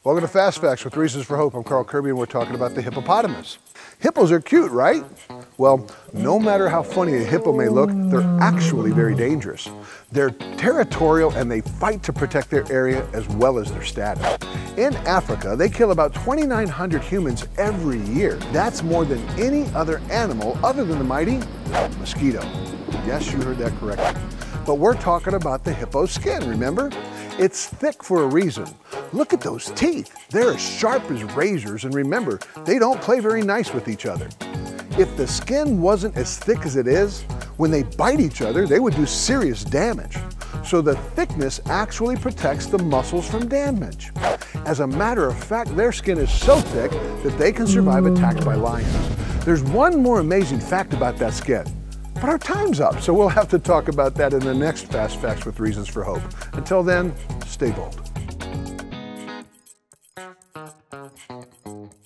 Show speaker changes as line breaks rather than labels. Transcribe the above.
Welcome to Fast Facts with Reasons for Hope. I'm Carl Kerby and we're talking about the hippopotamus. Hippos are cute, right? Well, no matter how funny a hippo may look, they're actually very dangerous. They're territorial and they fight to protect their area as well as their status. In Africa, they kill about 2,900 humans every year. That's more than any other animal other than the mighty mosquito. Yes, you heard that correctly. But we're talking about the hippo's skin, remember? It's thick for a reason. Look at those teeth. They're as sharp as razors, and remember, they don't play very nice with each other. If the skin wasn't as thick as it is, when they bite each other, they would do serious damage. So the thickness actually protects the muscles from damage. As a matter of fact, their skin is so thick that they can survive attacks by lions. There's one more amazing fact about that skin. But our time's up, so we'll have to talk about that in the next Fast Facts with Reasons for Hope. Until then, stay bold.